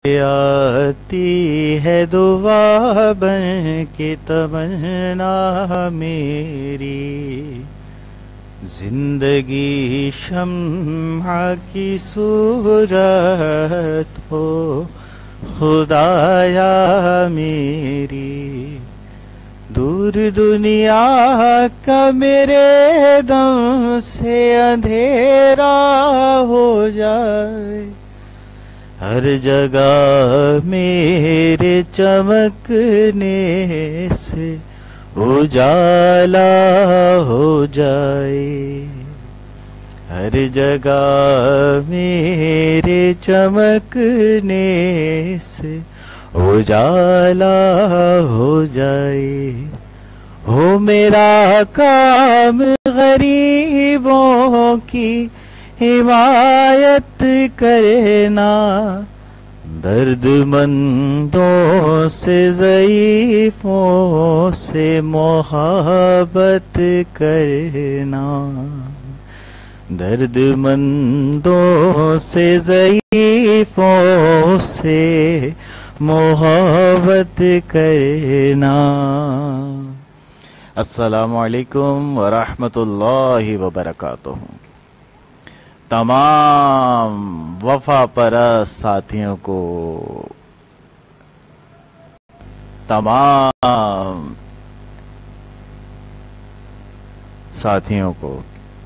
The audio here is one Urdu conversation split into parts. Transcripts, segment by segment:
آتی ہے دعا بن کے تمنا میری، زندگی شمع کی صورت ہو خدایا میری، دور دنیا کا میرے دم سے اندھیرا ہو جائے، ہر جگہ میرے چمکنے سے اجالا ہو جائے، ہر جگہ میرے چمکنے سے اجالا ہو جائے، ہو میرا کام غریبوں کی حمایت کرنا، درد مندوں سے ضعیفوں سے محبت کرنا، درد مندوں سے ضعیفوں سے محبت کرنا۔ السلام علیکم ورحمۃ اللہ وبرکاتہ۔ تمام وفا پرست ساتھیوں کو، تمام ساتھیوں کو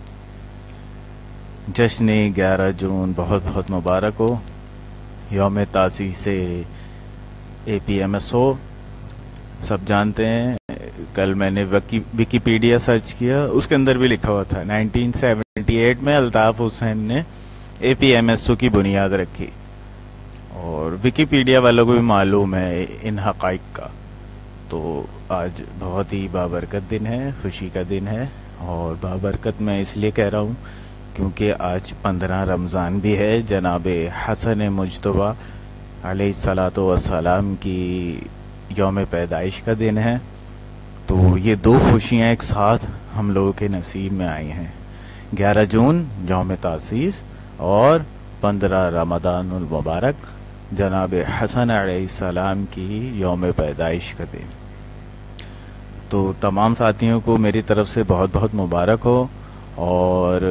جشن 11 جون بہت بہت مبارک ہو۔ یوم تاسیس اے پی ایم ایس او سب جانتے ہیں۔ کل میں نے ویکیپیڈیا سرچ کیا، اس کے اندر بھی لکھا ہوا تھا 1978 میں الطاف حسین نے اے پی ایم ایس او کی بنیاد رکھی، اور ویکیپیڈیا والوں کو بھی معلوم ہے ان حقائق کا۔ تو آج بہت ہی بابرکت دن ہے، خوشی کا دن ہے، اور بابرکت میں اس لیے کہہ رہا ہوں کیونکہ آج 15 رمضان بھی ہے، جناب حسن مجتبیٰ علیہ الصلاۃ والسلام کی یوم پیدائش کا دن ہے۔ تو یہ دو خوشیاں ایک ساتھ ہم لوگوں کے نصیب میں آئی ہیں، 11 جون یوم تاسیس اور 15 رمضان المبارک جناب حسن علیہ السلام کی یوم پیدائش کا دن۔ تو تمام ساتھیوں کو میری طرف سے بہت بہت مبارک ہو، اور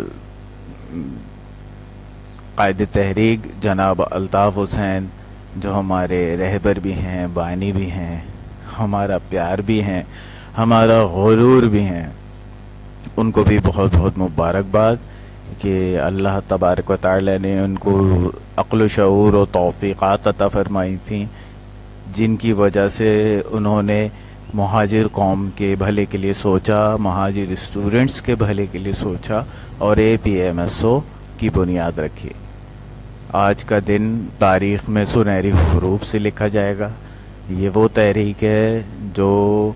قائد تحریک جناب الطاف حسین جو ہمارے رہبر بھی ہیں، بانی بھی ہیں، ہمارا پیار بھی ہیں، ہمارا غرور بھی ہیں، ان کو بھی بہت بہت مبارکباد کہ اللہ تبارک و تعالی نے ان کو عقل و شعور و توفیقات عطا فرمائی تھیں، جن کی وجہ سے انہوں نے مہاجر قوم کے بھلے کے لیے سوچا، مہاجر اسٹوڈنٹس کے بھلے کے لیے سوچا، اور اے پی ایم ایس او کی بنیاد رکھی۔ آج کا دن تاریخ میں سنہری حروف سے لکھا جائے گا۔ یہ وہ تحریک ہے جو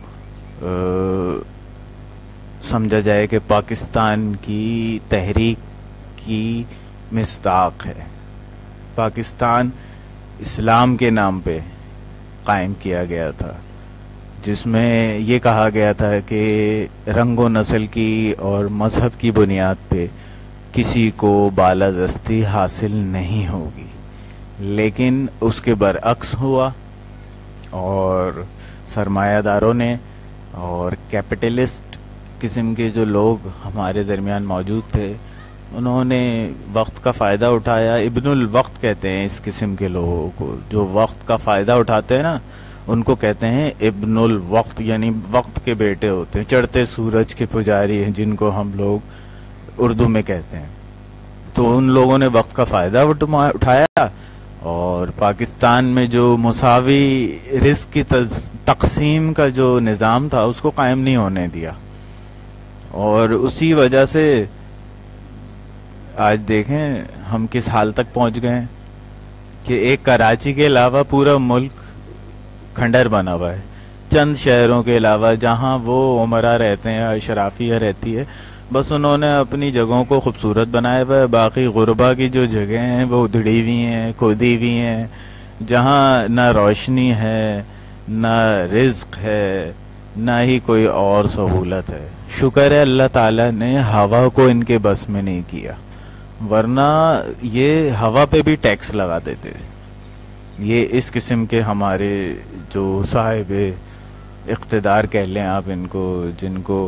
سمجھا جائے کہ پاکستان کی تحریک کی مصداق ہے۔ پاکستان اسلام کے نام پہ قائم کیا گیا تھا، جس میں یہ کہا گیا تھا کہ رنگ و نسل کی اور مذہب کی بنیاد پہ کسی کو بالادستی حاصل نہیں ہوگی، لیکن اس کے برعکس ہوا، اور سرمایہ داروں نے اور کیپٹلسٹ قسم کے جو لوگ ہمارے درمیان موجود تھے، انہوں نے وقت کا فائدہ اٹھایا۔ ابن الوقت کہتے ہیں اس قسم کے لوگوں کو، جو وقت کا فائدہ اٹھاتے ہیں نا، ان کو کہتے ہیں ابن الوقت، یعنی وقت کے بیٹے ہوتے ہیں، چڑھتے سورج کے پجاری ہیں جن کو ہم لوگ اردو میں کہتے ہیں۔ تو ان لوگوں نے وقت کا فائدہ اٹھایا، اور پاکستان میں جو مساوی رزق کی تقسیم کا جو نظام تھا اس کو قائم نہیں ہونے دیا، اور اسی وجہ سے آج دیکھیں ہم کس حال تک پہنچ گئے ہیں کہ ایک کراچی کے علاوہ پورا ملک کھنڈر بنا ہوا ہے، چند شہروں کے علاوہ جہاں وہ عمرہ رہتے ہیں، اشرافیہ رہتی ہے، بس انہوں نے اپنی جگہوں کو خوبصورت بنایا ہوا ہے۔ باقی غربا کی جو جگہیں ہیں وہ ادھڑی ہوئی ہیں، کھودی ہوئی ہیں، جہاں نہ روشنی ہے، نہ رزق ہے، نہ ہی کوئی اور سہولت ہے۔ شکر ہے اللہ تعالیٰ نے ہوا کو ان کے بس میں نہیں کیا، ورنہ یہ ہوا پہ بھی ٹیکس لگا دیتے تھے۔ یہ اس قسم کے ہمارے جو صاحب اقتدار کہہ لیں آپ ان کو، جن کو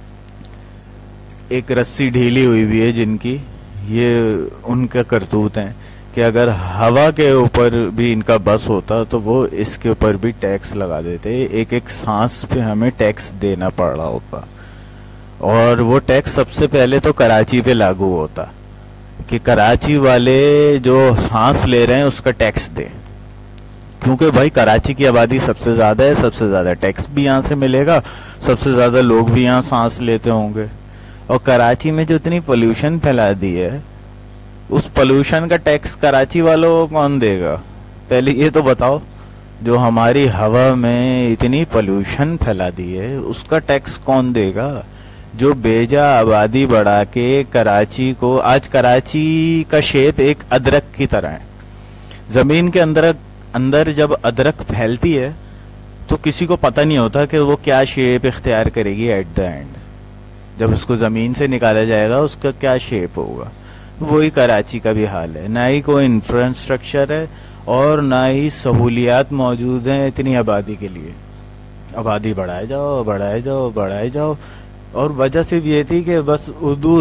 ایک رسی ڈھیلی ہوئی ہوئی ہے جن کی، یہ ان کا کرتوت ہیں کہ اگر ہوا کے اوپر بھی ان کا بس ہوتا تو وہ اس کے اوپر بھی ٹیکس لگا دیتے، ایک ایک سانس پہ ہمیں ٹیکس دینا پڑ رہا ہوتا، اور وہ ٹیکس سب سے پہلے تو کراچی پہ لاگو ہوتا کہ کراچی والے جو سانس لے رہے ہیں اس کا ٹیکس دیں، کیونکہ بھائی کراچی کی آبادی سب سے زیادہ ہے، سب سے زیادہ ٹیکس بھی یہاں سے ملے گا، سب سے زیادہ لوگ بھی یہاں سانس لیتے ہوں گے، اور کراچی میں جو اتنی پولوشن پھیلا دی ہے اس پولوشن کا ٹیکس کراچی والوں کو کون دے گا؟ پہلے یہ تو بتاؤ، جو ہماری ہوا میں اتنی پولوشن پھیلا دی ہے اس کا ٹیکس کون دے گا؟ جو بیجا آبادی بڑھا کے کراچی کو، آج کراچی کا شیپ ایک ادرک کی طرح ہے، زمین کے اندر جب ادرک پھیلتی ہے تو کسی کو پتہ نہیں ہوتا کہ وہ کیا شیپ اختیار کرے گی ایٹ دا اینڈ، جب اس کو زمین سے نکالا جائے گا اس کا کیا شیپ ہوگا۔ وہی کراچی کا بھی حال ہے، نہ ہی کوئی انفراسٹرکچر ہے اور نہ ہی سہولیات موجود ہیں اتنی آبادی کے لیے، آبادی بڑھائے جاؤ بڑھائے جاؤ بڑھائے جاؤ، اور وجہ صرف یہ تھی کہ بس اردو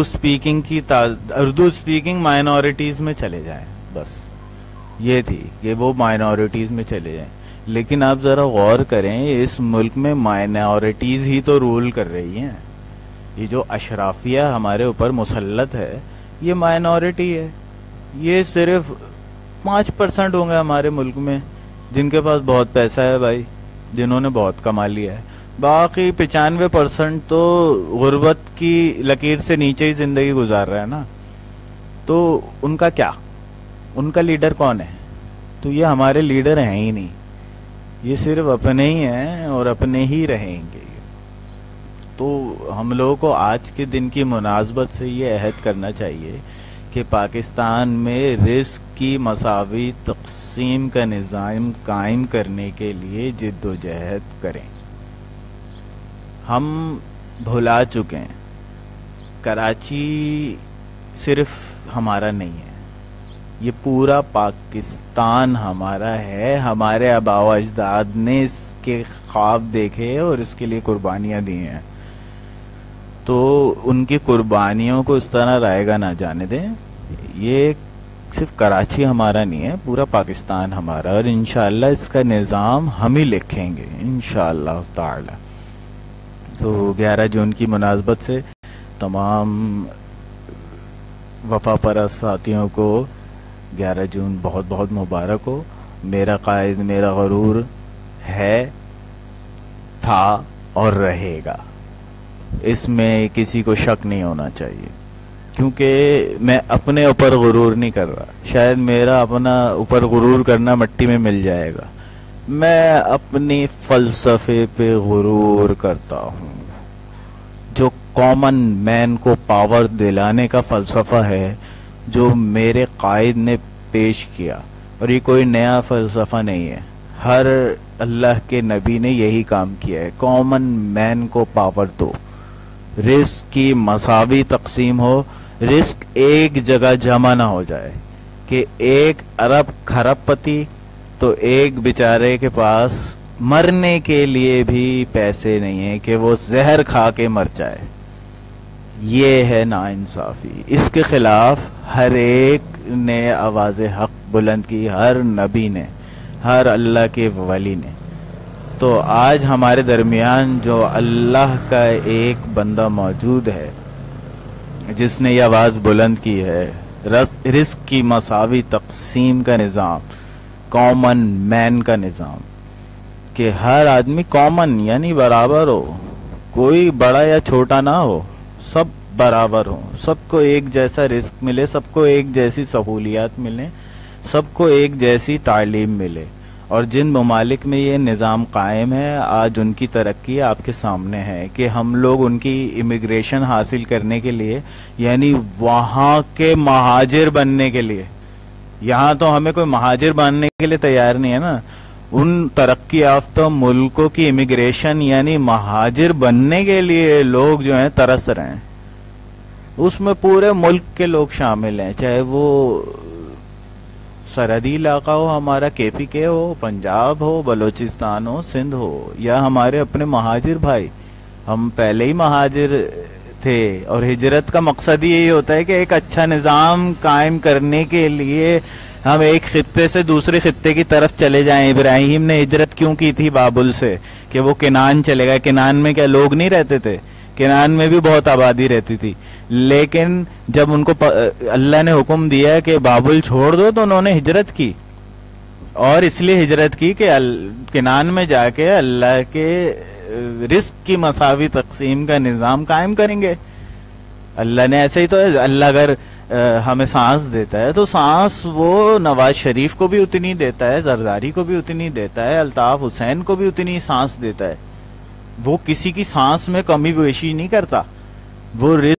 اسپیکنگ مائنورٹیز میں چلے جائیں، بس یہ تھی کہ وہ مائنورٹیز میں چلے جائیں، لیکن آپ ذرا غور کریں اس ملک میں مائنورٹیز ہی تو رول کر رہی ہیں، یہ جو اشرافیہ ہمارے اوپر مسلط ہے یہ مائنورٹی ہے، یہ صرف 5% ہوں گے ہمارے ملک میں جن کے پاس بہت پیسہ ہے بھائی، جنہوں نے بہت کما لیا ہے، باقی 95% تو غربت کی لکیر سے نیچے ہی زندگی گزار رہا ہے نا، تو ان کا کیا؟ ان کا لیڈر کون ہے؟ تو یہ ہمارے لیڈر ہیں ہی نہیں، یہ صرف اپنے ہی ہیں اور اپنے ہی رہیں گے۔ تو ہم لوگوں کو آج کے دن کی مناسبت سے یہ عہد کرنا چاہیے کہ پاکستان میں رزق کی مساوی تقسیم کا نظام قائم کرنے کے لیے جد و جہد کریں۔ ہم بھلا چکے ہیں، کراچی صرف ہمارا نہیں ہے، یہ پورا پاکستان ہمارا ہے، ہمارے آبا و اجداد نے اس کے خواب دیکھے اور اس کے لیے قربانیاں دی ہیں، تو ان کی قربانیوں کو اس طرح رائے گا نہ جانے دیں۔ یہ صرف کراچی ہمارا نہیں ہے، پورا پاکستان ہمارا، اور انشاءاللہ اس کا نظام ہم ہی لکھیں گے انشاءاللہ تعالی۔ تو 11 جون کی مناسبت سے تمام وفا پرست ساتھیوں کو 11 جون بہت بہت مبارک ہو۔ میرا قائد میرا غرور ہے، تھا اور رہے گا، اس میں کسی کو شک نہیں ہونا چاہیے، کیونکہ میں اپنے اوپر غرور نہیں کر رہا، شاید میرا اپنا اوپر غرور کرنا مٹی میں مل جائے گا، میں اپنی فلسفے پہ غرور کرتا ہوں، جو کامن مین کو پاور دلانے کا فلسفہ ہے جو میرے قائد نے پیش کیا، اور یہ کوئی نیا فلسفہ نہیں ہے، ہر اللہ کے نبی نے یہی کام کیا ہے، کامن مین کو پاور دو، رزق کی مساوی تقسیم ہو، رزق ایک جگہ جمع نہ ہو جائے کہ ایک ارب کھرب پتی تو ایک بیچارے کے پاس مرنے کے لیے بھی پیسے نہیں ہیں کہ وہ زہر کھا کے مر جائے، یہ ہے ناانصافی، اس کے خلاف ہر ایک نے آواز حق بلند کی، ہر نبی نے، ہر اللہ کے ولی نے۔ تو آج ہمارے درمیان جو اللہ کا ایک بندہ موجود ہے جس نے یہ آواز بلند کی ہے، رزق کی مساوی تقسیم کا نظام، کامن مین کا نظام، کہ ہر آدمی کامن یعنی برابر ہو، کوئی بڑا یا چھوٹا نہ ہو، سب برابر ہو، سب کو ایک جیسا رزق ملے، سب کو ایک جیسی سہولیات ملیں، سب کو ایک جیسی تعلیم ملے، اور جن ممالک میں یہ نظام قائم ہے آج ان کی ترقی آپ کے سامنے ہے کہ ہم لوگ ان کی امیگریشن حاصل کرنے کے لیے، یعنی وہاں کے مہاجر بننے کے لیے، یہاں تو ہمیں کوئی مہاجر بننے کے لیے تیار نہیں ہے نا، ان ترقی یافتہ ملکوں کی امیگریشن یعنی مہاجر بننے کے لیے لوگ جو ہیں ترس رہے ہیں، اس میں پورے ملک کے لوگ شامل ہیں، چاہے وہ سرحدی علاقہ ہو ہمارا، کے پی کے ہو، پنجاب ہو، بلوچستان ہو، سندھ ہو، یا ہمارے اپنے مہاجر بھائی، ہم پہلے ہی مہاجر تھے، اور ہجرت کا مقصد ہی یہی ہوتا ہے کہ ایک اچھا نظام قائم کرنے کے لیے ہم ایک خطے سے دوسرے خطے کی طرف چلے جائیں۔ ابراہیم نے ہجرت کیوں کی تھی بابل سے؟ کہ وہ کنعان چلے گئے۔ کنعان میں کیا لوگ نہیں رہتے تھے؟ کنعان میں بھی بہت آبادی رہتی تھی، لیکن جب ان کو اللہ نے حکم دیا کہ بابل چھوڑ دو تو انہوں نے ہجرت کی، اور اس لیے ہجرت کی کہ کنعان میں جا کے اللہ کے رزق کی مساوی تقسیم کا نظام قائم کریں گے۔ اللہ نے ایسے ہی تو اللہ اگر ہمیں سانس دیتا ہے تو سانس وہ نواز شریف کو بھی اتنی دیتا ہے، زرداری کو بھی اتنی دیتا ہے، الطاف حسین کو بھی اتنی سانس دیتا ہے۔ وہ کسی کی سانس میں کمی بیشی نہیں کرتا، وہ